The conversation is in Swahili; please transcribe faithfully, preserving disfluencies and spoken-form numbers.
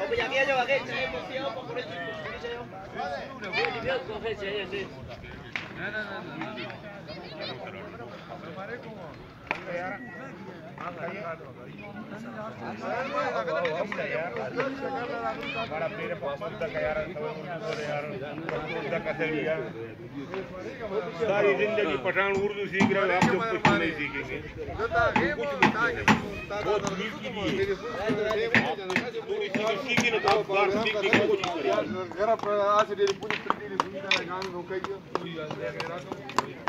pues aquí yo, aquí, emoción, por eso, सारी जिंदगी पठान उर्दू सीख रहे हो आप लोग कुछ नहीं सीखेंगे बहुत मीठ की सीखी ना आप बार सीखने की कोशिश करें